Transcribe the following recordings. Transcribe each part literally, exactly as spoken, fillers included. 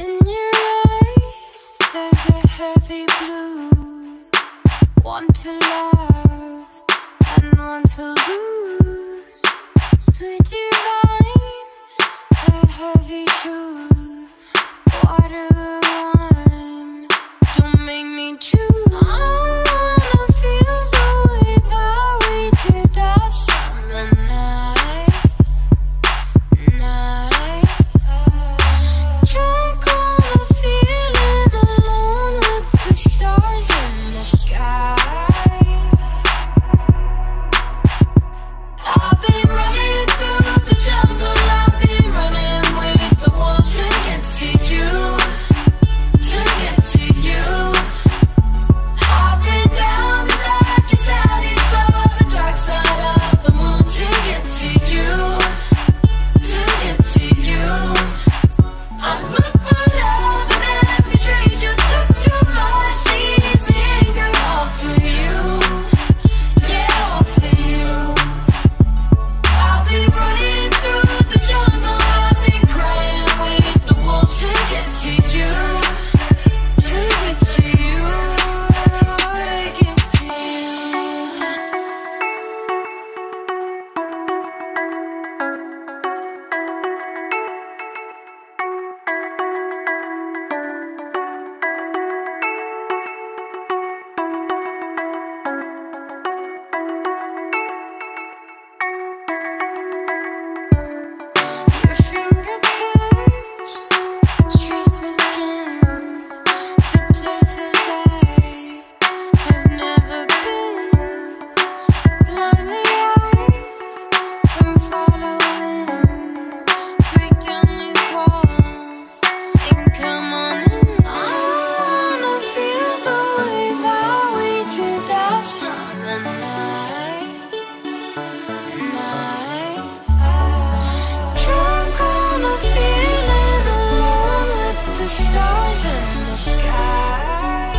In your eyes, there's a heavy blue. Want to love and want to lose. Sweet divine, a heavy truth. Water wine, don't make me choose. I wanna feel the way that we did that summer night, night. Drunk on the feeling, alone with the stars in the sky. I've been running through the jungle, I've been running with the wolves to get to you, to get to you. I've been down the darkest alleys of the dark side of the moon to get to you, to get to you. I look for love in every trade you took too much easy anger all for you, yeah, all for you. I'll be running through the jungle, I've been crying with the wolves to get to you, to get to you, to get to you. Your fingertips trace my skin to places I have never been. Blindly I'm following. Break down these walls and come on in. I wanna feel the way that we did that summer night, night. Drunk on a feeling, alone with the stars in the sky.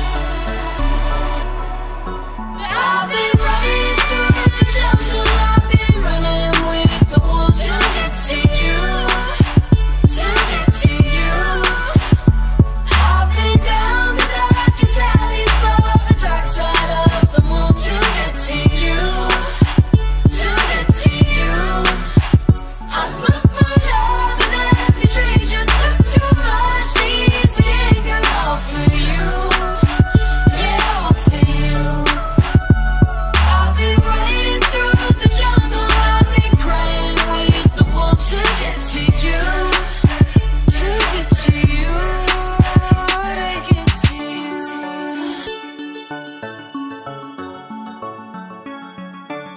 I've been running through the jungle, I've been running with the wolves to get to you, to get to you. I've been down the darkest alleys of the dark side of the moon to get to you, to get to you. I look for love in every trade you took too much easy anger all for you, yeah, all for you. I'll be running through the jungle, I've been crying with the wolves to get to you, to get to you, to get to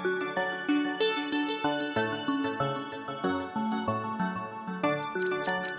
you.